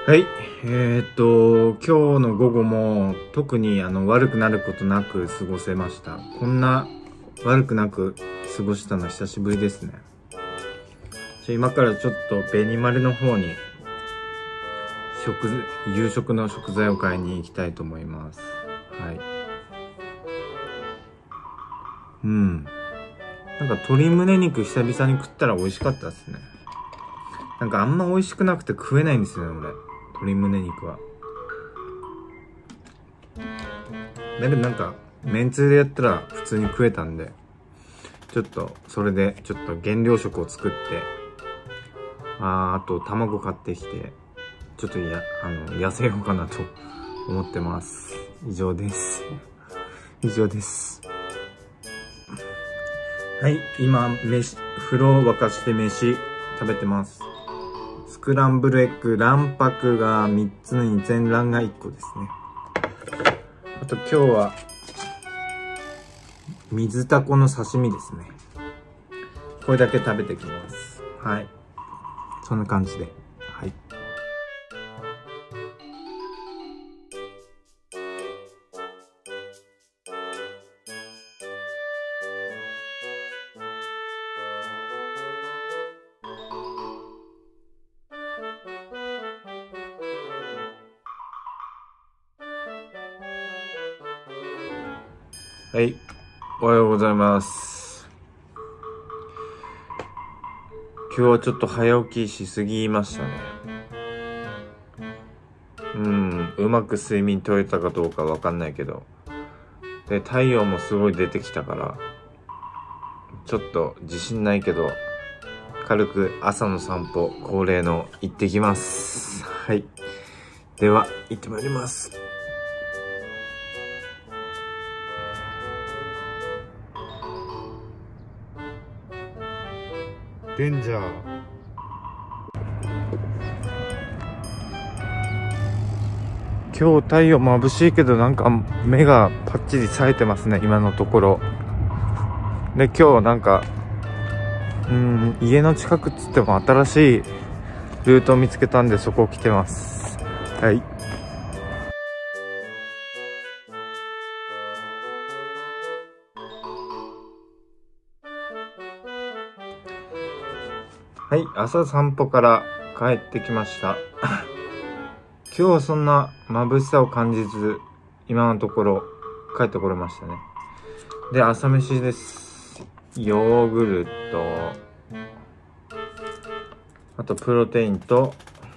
はい。今日の午後も特に悪くなることなく過ごせました。こんな悪くなく過ごしたの久しぶりですね。今からちょっとベニマルの方に夕食の食材を買いに行きたいと思います。はい。なんか鶏胸肉久々に食ったら美味しかったですね。なんかあんま美味しくなくて食えないんですよね、俺。鶏胸肉は。だけどなんか、めんつゆでやったら普通に食えたんで、ちょっと、それでちょっと原料食を作って、あと卵買ってきて、ちょっと痩せようかなと思ってます。以上です。はい、今、風呂沸かして飯食べてます。スクランブルエッグ、卵白が3つに全卵が1個ですね。あと今日は、水タコの刺身ですね。これだけ食べてきます。はい。そんな感じで。はい。はい、おはようございます。今日はちょっと早起きしすぎましたね。うまく睡眠取れたかどうかわかんないけど。で、太陽もすごい出てきたから、ちょっと自信ないけど、軽く朝の散歩、恒例の行ってきます。はい。では、行ってまいります。デンジャー。今日太陽眩しいけどなんか目がパッチリ冴えてますね、今のところ。で、今日なんか家の近くっつっても新しいルートを見つけたんで、そこを来てます。はい。はい、朝散歩から帰ってきました。今日はそんな眩しさを感じず、今のところ帰ってこれましたね。で、朝飯です。ヨーグルト、あとプロテインと、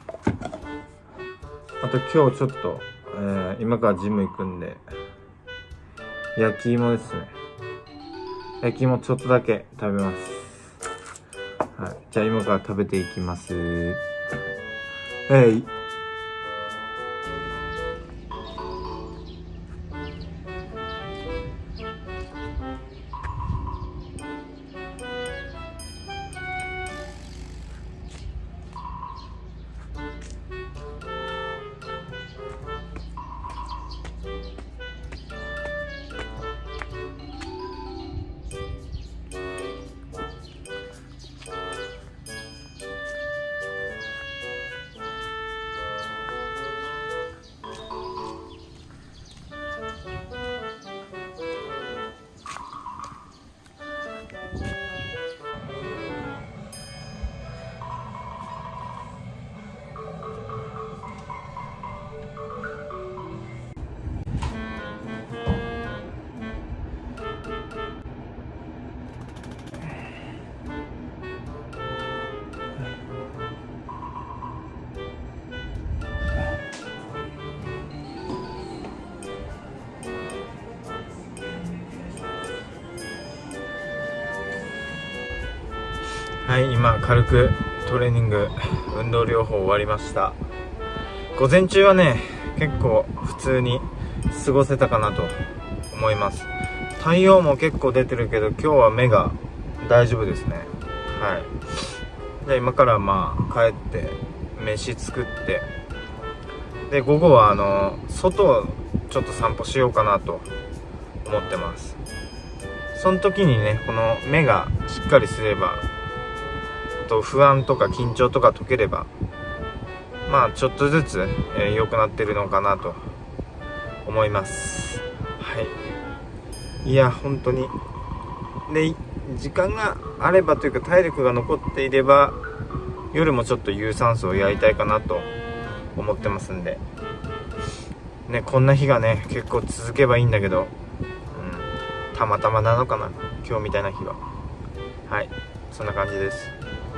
あと今日ちょっと、今からジム行くんで、焼き芋ですね。焼き芋ちょっとだけ食べます。はい、じゃあ今から食べていきます。はい。はい、今軽くトレーニング、運動療法終わりました。午前中はね、結構普通に過ごせたかなと思います。太陽も結構出てるけど、今日は目が大丈夫ですね。はい。じゃあ今から帰って飯作って、で午後は外をちょっと散歩しようかなと思ってます。その時にね、この目がしっかりすれば、と不安とか緊張とか解ければ、 まあちょっとずつ良くなってるのかなと思います。はい。いや本当にで、時間があればというか体力が残っていれば夜もちょっと有酸素をやりたいかなと思ってますんでね。こんな日がね結構続けばいいんだけど、たまたまなのかな今日みたいな日は。はい、そんな感じです。